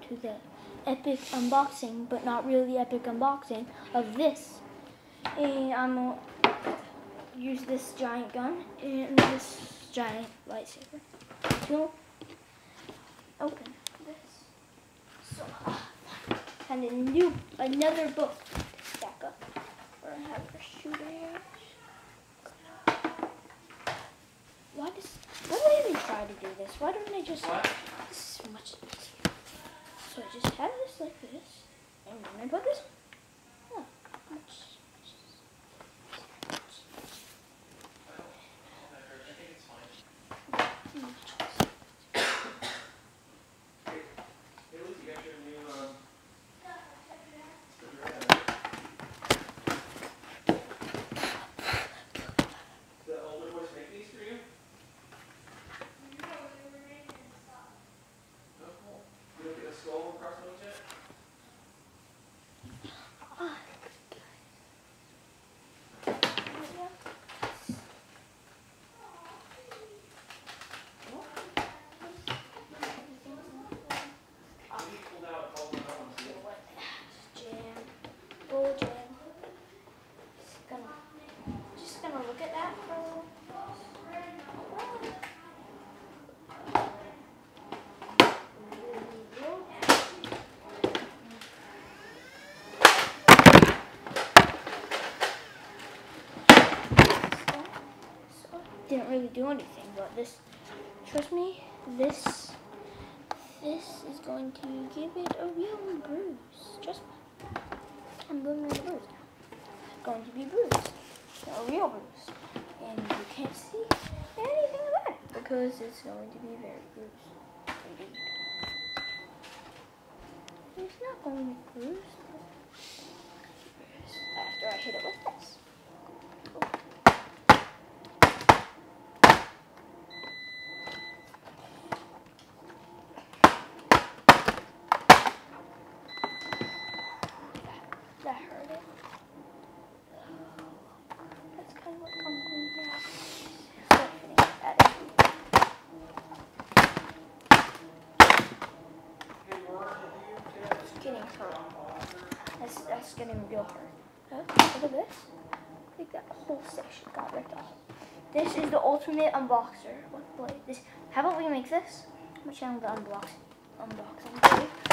to the epic unboxing, but not really epic unboxing, of this. And I'm going to use this giant gun and this giant lightsaber to open this. So, and another book to stack up. We're going to have our shooter. Why do I even try to do this? Why don't I just... This is much easier. So I just have this like this. And then I put this... Oh, just gonna look at that for a little. Didn't really do anything, but this, trust me, this is going to give it a real bruise. Trust me. I'm going to be bruised now. It's going to be bruised. A real bruise. And you can't see anything about it because it's going to be very bruised. Indeed. It's not going to be bruised. After I hit it with this. That hurt it. That's kind of what I'm going to start hitting at it. It's getting hurt. That's getting real hurt. Look at this. Like that whole section got ripped off. This is the ultimate unboxer. What blade? This. How about we make this? My channel, the unboxing blade.